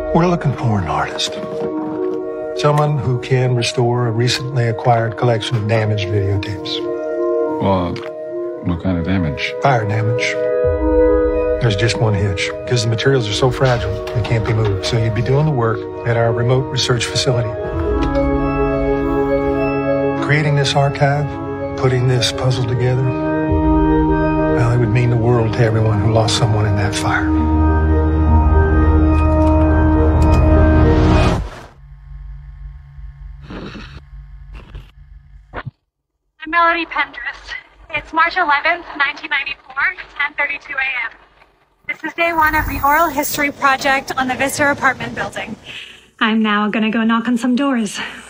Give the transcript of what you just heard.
We're looking for an artist. Someone who can restore a recently acquired collection of damaged videotapes. Well, what kind of damage? Fire damage. There's just one hitch. Because the materials are so fragile, they can't be moved. So you'd be doing the work at our remote research facility. Creating this archive, putting this puzzle together, well, it would mean the world to everyone who lost someone in that fire. I'm Melody Pendress. It's March 11th, 1994, 10:32 a.m. This is day one of the oral history project on the Vista apartment building. I'm now gonna go knock on some doors.